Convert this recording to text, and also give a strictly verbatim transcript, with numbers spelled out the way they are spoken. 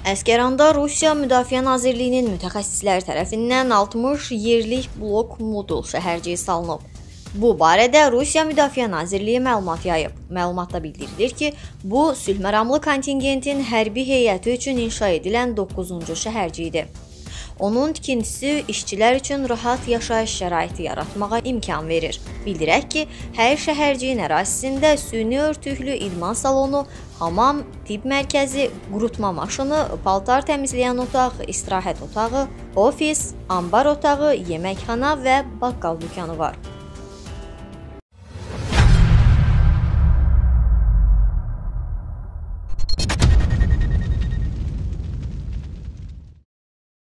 Əsgəranda Rusiya Müdafiə Nazirliyinin mütəxəssisləri tərəfindən altmış yerlik blok modul şəhərciyi salınıb. Bu barədə Rusiya Müdafiə Nazirliyi məlumat yayıb. Məlumatda bildirilir ki, bu sülhməramlı kontingentin hərbi heyəti üçün inşa edilən doqquzuncu şəhərciyidir. Onun tikintisi işçilər üçün rahat yaşayış şəraiti yaratmağa imkan verir. Bildirək ki, hər şəhərciyin ərazisində süni örtüklü idman salonu, hamam, tibb mərkəzi, qurutma maşını, paltar təmizləyən otaq, istirahət otağı, ofis, ambar otağı, yeməkxana və baqqal dükanı var.